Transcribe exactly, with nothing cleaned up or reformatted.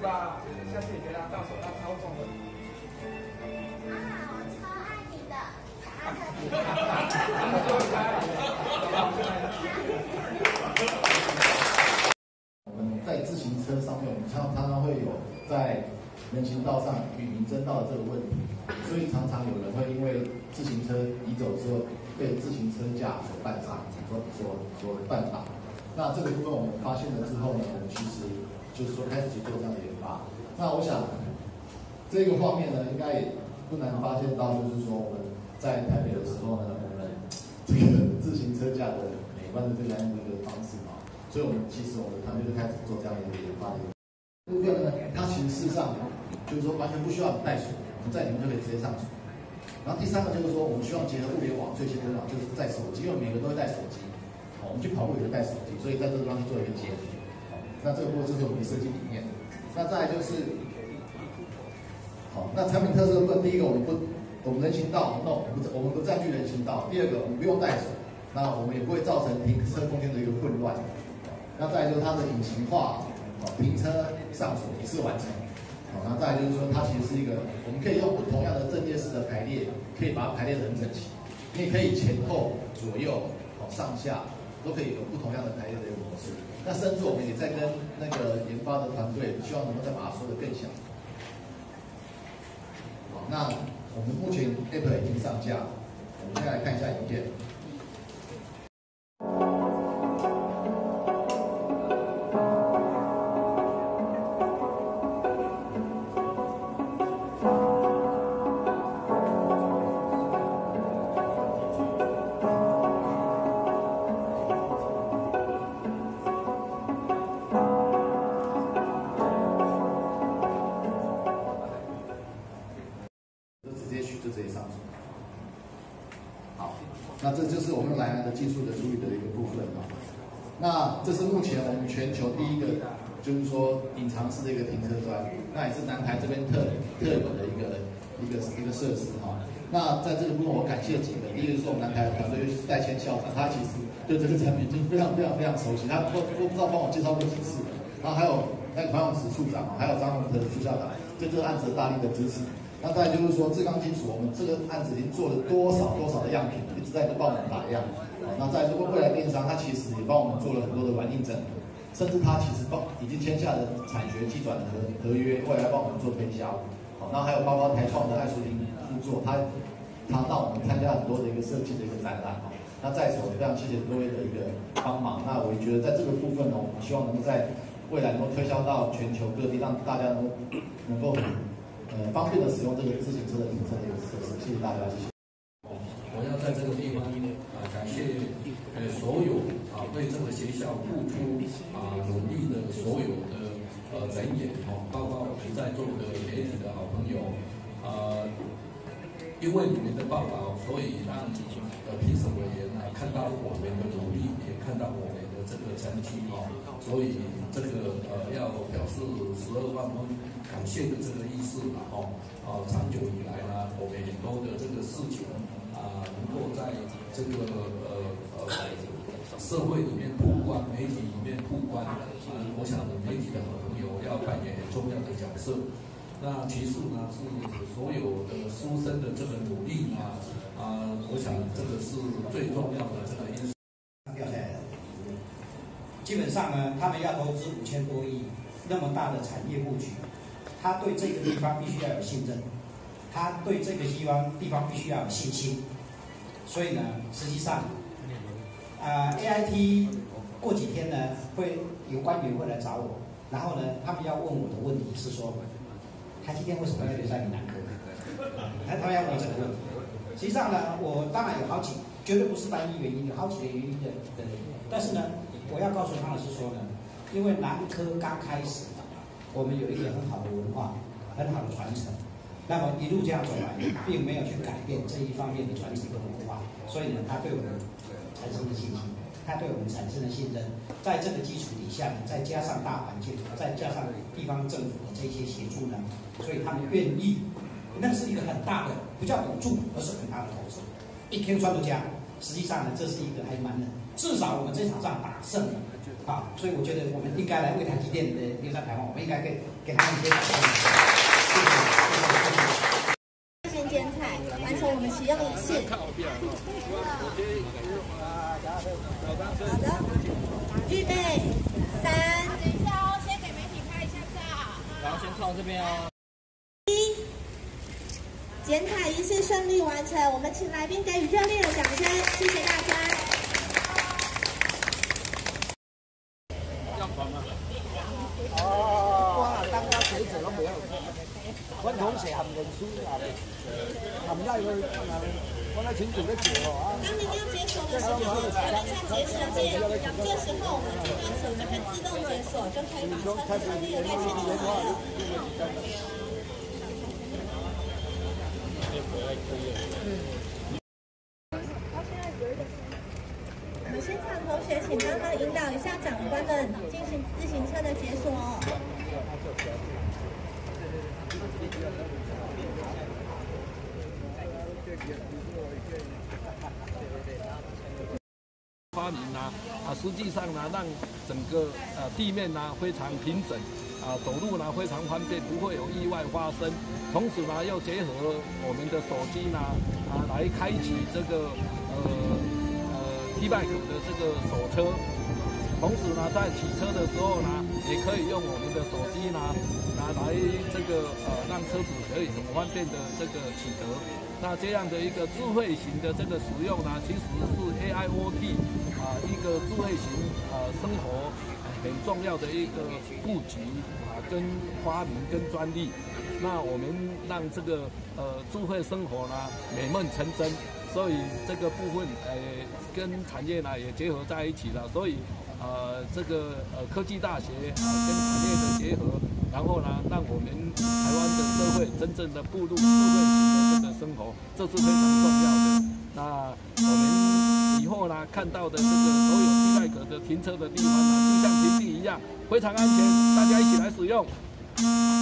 吧？下次也别让到手要超重了。 妈妈，我超爱你的。 我们在自行车上面，我们常常常会有在人行道上与民争道的这个问题，所以常常有人会因为自行车移走之后，被自行车架所绊杀，所所所绊倒。那这个部分我们发现了之后呢，我们其实就是说开始去做这样的研发。那我想这个画面呢，应该也不难发现到，就是说我们在台北的时候呢，我们这个自行车架的美观的这样一个方式啊，所以我们其实我们团队就开始做这样的一个研发的部分呢，它其实事实上就是说完全不需要你带锁，我们在里面就可以直接上锁。然后第三个就是说，我们希望结合物联网最新的网，就是在手机，因为每个人都会带手机。我们去跑步也会带手机，所以在这个地方去做一个结合。那这个部分就是我们的设计理念。那再来就是，好，那产品特色部分，第一个我们不，我们人行道 no 不，我们不占据人行道。第二个，我们不用带锁，那我们也不会造成停车空间的一个混乱。那再来就是它的隐形化，停车上锁一次完成。好，那再来就是说，它其实是一个，我们可以用不同样的阵列式的排列，可以把它排列得很整齐。你也可以前后左右，好上下。都可以有不同样的排列的一个模式。那甚至我们也在跟那个研发的团队，希望能够再把它说得更详。好，那我们目前 App 已经上架，我们现在来看一下影片。就直接上手。好，那这就是我们莱安的技术的处理的一个部分啊。那这是目前我们全球第一个，就是说隐藏式的一个停车端，那也是南台这边特特有的一个一个一个设施哈。那在这个部分，我感谢几个，第一个是我们南台的团队，尤其是戴谦校长，他其实对这个产品已经非常非常非常熟悉，他不不知道帮我介绍过几次。然后还有那个黄永池处长，还有张宏德副校长，对这个案子的大力的支持。那再来就是说，志刚金属，我们这个案子已经做了多少多少的样品，一直在帮我们打样。那再如果未来电商，他其实也帮我们做了很多的软硬整合，甚至他其实帮已经签下了产学技转的合合约，未来帮我们做推销。好，那还有包括台创的艾淑玲副座，他他让我们参加很多的一个设计的一个展览。那在此我非常谢谢各位的一个帮忙。那我也觉得在这个部分呢，我们希望能够在未来能够推销到全球各地，让大家能够能够。呃，方便的使用这个自行车的停车的一个设施，谢谢大家，谢谢。 我要在这个地方啊、呃，感谢呃所有啊为这个学校付出啊努力的所有的呃人员哦，包括我们在座的媒体的好朋友啊、呃，因为你们的报道，所以让呃评审委员啊看到我们的努力，也看到我们的这个成绩哦，所以这个呃要表示十二万分感谢的这个意思了哦。啊，长久以来呢，我们很多的这个事情啊，能够在这个呃呃社会里面曝光，媒体里面曝光，啊，我想媒体的好朋友要扮演很重要的角色。那其次呢，是所有的师生的这个努力呢，啊，我想这个是最重要的这个因素。 掉下来了。基本上呢，他们要投资五千多亿，那么大的产业布局。他对这个地方必须要有信任，他对这个地方地方必须要有信心。所以呢，实际上，啊、呃、，A I T 过几天呢会有官员会来找我，然后呢，他们要问我的问题是说，台积电为什么要留在云南科？他他们要问我这个问题。实际上呢，我当然有好几，绝对不是单一原因，有好几个原因的的。但是呢，我要告诉他们是说呢，因为南科刚开始。我们有一个很好的文化，很好的传承，那么一路这样走来，并没有去改变这一方面的传承跟文化，所以呢，他对我们产生了信心，他对我们产生了信任，在这个基础底下呢，再加上大环境，再加上地方政府的这些协助呢，所以他们愿意，那是一个很大的，不叫赌注，而是很大的投资，一天赚不加。实际上呢，这是一个还蛮的，至少我们这场仗打胜了。 啊，所以我觉得我们应该来为台积电的留在台湾，我们应该给给他们一些掌声。谢谢，谢谢。 先剪彩，完成我们启用仪式。好的，预备，三，等一下哦，先给媒体拍一下照。 然后先靠这边哦。 一，剪彩仪式顺利完成，我们请来宾给予热烈的掌声，谢谢大家。 我当家寫字都冇，我同時含認書啊，含拉佢，我喺錢做得住啊。 当您要解锁的时候，按下解锁键，这时候我们这个锁就会自动解锁，就可以马上顺利的开启起来了。我们现场同学，请帮忙引导一下长官们进行自行车的解锁。 发明呢，啊，实际上呢，让整个呃地面呢非常平整，啊，走路呢非常方便，不会有意外发生。同时呢，又结合我们的手机呢，啊，来开启这个呃呃 T-Bike 的这个手车。同时呢，在骑车的时候呢，也可以用我们的手机呢，拿来这个呃让车子可以很方便的这个取得。那这样的一个智慧型的这个使用呢，其实是 A I O T 啊、呃、一个智慧型呃生活很重要的一个布局啊、呃、跟发明跟专利。那我们让这个呃智慧生活呢美梦成真，所以这个部分呃跟产业呢也结合在一起了。所以呃这个呃科技大学啊、呃、跟产业的结合，然后呢让我们台湾的社会真正的步入智慧型的这个生活，这是非常重要的。那我们以后呢看到的这个所有T-Bike的停车的地方呢，就像平地一样，非常安全，大家一起来使用。